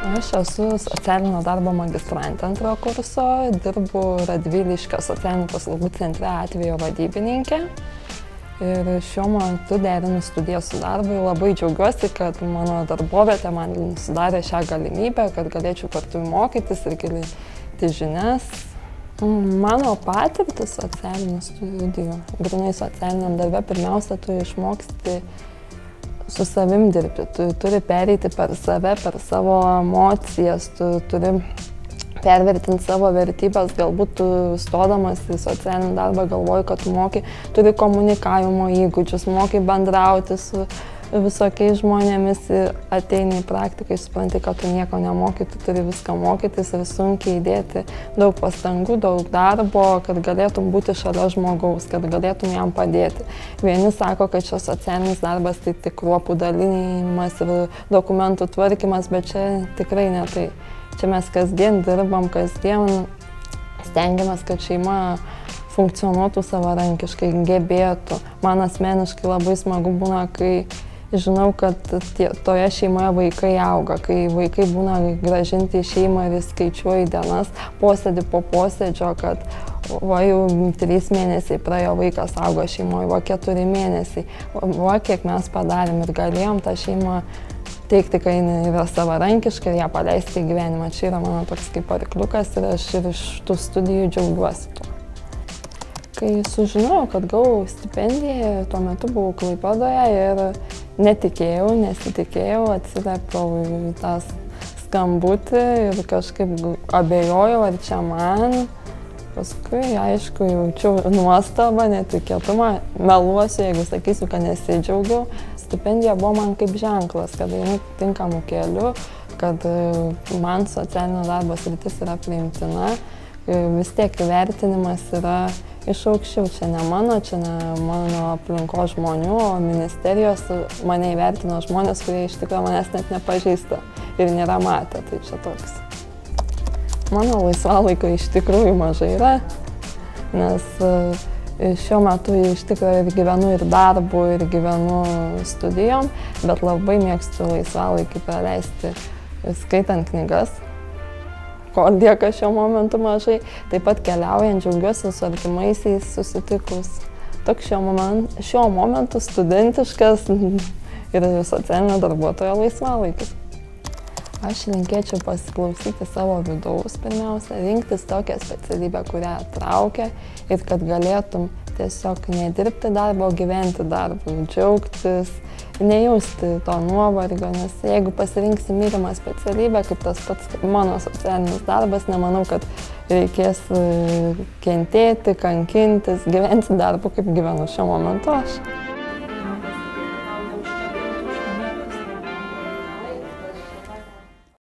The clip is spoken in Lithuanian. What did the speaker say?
Aš esu socialinio darbo magistrantė antrojo kurso, dirbu Radviliškio socialinių paslaugų centre atvejo vadybininkė. Ir šiuo metu derinu studijas su darbu. Labai džiaugiuosi, kad mano darbovietė man sudarė šią galimybę, kad galėčiau kartu mokytis ir gilinti žinias. Mano patirtis socialinių studijų, grynai socialiniam darbe, pirmiausia, tu išmoksti su savim dirbti, tu turi pereiti per save, per savo emocijas, tu turi pervertinti savo vertybės, galbūt tu stodamas į socialinį darbą galvoji, kad tu turi komunikavimo įgūdžius, moki bendrauti su visokiais žmonėmis ir ateini į praktiką, supranti, kad tu nieko nemoki, tu turi viską mokytis ir sunkiai įdėti daug pastangų, daug darbo, kad galėtum būti šalia žmogaus, kad galėtum jam padėti. Vieni sako, kad čia socialinis darbas tai tik kruopų dalinimas ir dokumentų tvarkymas, bet čia tikrai ne tai. Čia mes kasdien dirbam, kasdien stengiamės, kad šeima funkcionuotų savarankiškai, gebėtų. Man asmeniškai labai smagu būna, kai žinau, kad toje šeimoje vaikai auga, kai vaikai būna grąžinti į šeimą ir skaičiuoji dienas posėdį po posėdžio, kad va jau 3 mėnesiai praėjo, vaikas augo šeimoje, va 4 mėnesiai, va kiek mes padarėm ir galėjom tą šeimą teikti, kai yra savarankiška ir ją paleisti į gyvenimą. Čia yra mano toks kaip arkliukas ir aš ir iš tų studijų džiaugiuosi tuo. Kai sužinojau, kad gavau stipendiją, tuo metu buvau Klaipėdoje ir nesitikėjau, atsiliepiau į tą skambutį ir kažkaip abejojau, ar čia man. Paskui, aišku, jaučiau nuostabą, netikėtumą, meluosiu, jeigu sakysiu, kad nesidžiaugiau. Stipendija buvo man kaip ženklas, kad einu tinkamu keliu, kad man socialinio darbo sritis yra priimtina, vis tiek įvertinimas yra iš aukščiau, čia ne mano aplinkos žmonių, o ministerijos mane įvertino žmonės, kurie iš tikrųjų manęs net nepažįsta ir nėra matę, tai čia toks. Mano laisvalaikio iš tikrųjų mažai yra, nes šiuo metu iš tikrųjų ir gyvenu ir darbu, ir gyvenu studijom, bet labai mėgstu laisvalaikį praleisti skaitant knygas, ko lieka šiuo momentu mažai. Taip pat keliaujant, džiaugiuosi su artimaisiais susitikus. Toks šiuo momentu studentiškas ir socialinio darbuotojo laisvalaikis. Aš linkėčiau pasiklausyti savo vidaus pirmiausia, rinktis tokią specialybę, kurią traukia ir kad galėtum tiesiog nedirbti darbą, o gyventi darbą, džiaugtis, nejausti to nuovargio, nes jeigu pasirinksi mylimą specialybę, kaip tas pats mano socialinis darbas, nemanau, kad reikės kentėti, kankintis, gyventi darbą, kaip gyvenu šiuo momentu aš.